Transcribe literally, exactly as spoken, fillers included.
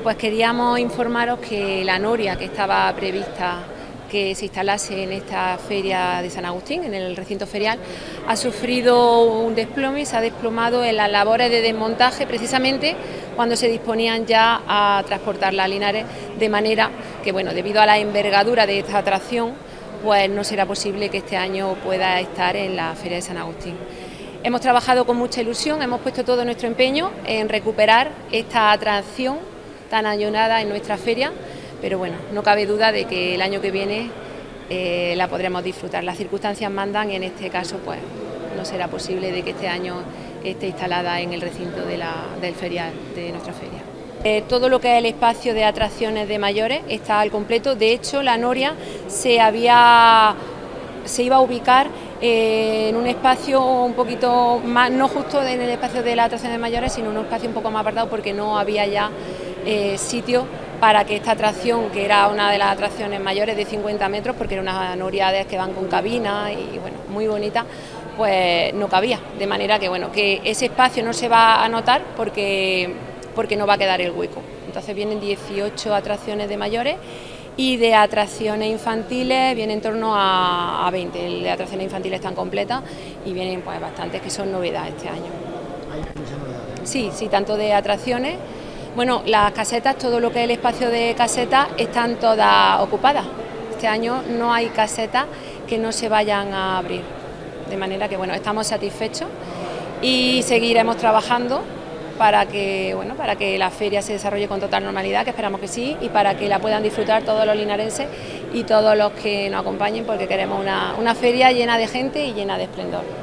Bueno, pues queríamos informaros que la noria que estaba prevista que se instalase en esta feria de San Agustín, en el recinto ferial, ha sufrido un desplome y se ha desplomado en las labores de desmontaje, precisamente cuando se disponían ya a transportarla a Linares, de manera que, bueno, debido a la envergadura de esta atracción, pues no será posible que este año pueda estar en la feria de San Agustín. Hemos trabajado con mucha ilusión, hemos puesto todo nuestro empeño en recuperar esta atracción tan añorada en nuestra feria, pero bueno, no cabe duda de que el año que viene eh, la podremos disfrutar. Las circunstancias mandan y en este caso pues no será posible de que este año esté instalada en el recinto de la, del ferial de nuestra feria. Eh, todo lo que es el espacio de atracciones de mayores está al completo. De hecho, la noria se había se iba a ubicar eh, en un espacio un poquito más, no justo en el espacio de las atracciones de mayores, sino en un espacio un poco más apartado, porque no había ya eh, sitio para que esta atracción, que era una de las atracciones mayores de cincuenta metros, porque era unas noriades que van con cabina y bueno, muy bonita, pues no cabía, de manera que bueno, que ese espacio no se va a notar porque, porque no va a quedar el hueco. Entonces vienen dieciocho atracciones de mayores y de atracciones infantiles viene en torno a, a veinte, de atracciones infantiles están completas y vienen pues bastantes que son novedades este año. ¿Hay muchas novedades? Sí, sí, tanto de atracciones. Bueno, las casetas, todo lo que es el espacio de casetas están todas ocupadas. Este año no hay casetas que no se vayan a abrir, de manera que bueno, estamos satisfechos y seguiremos trabajando para que bueno, para que la feria se desarrolle con total normalidad, que esperamos que sí, y para que la puedan disfrutar todos los linarenses y todos los que nos acompañen, porque queremos una, una feria llena de gente y llena de esplendor.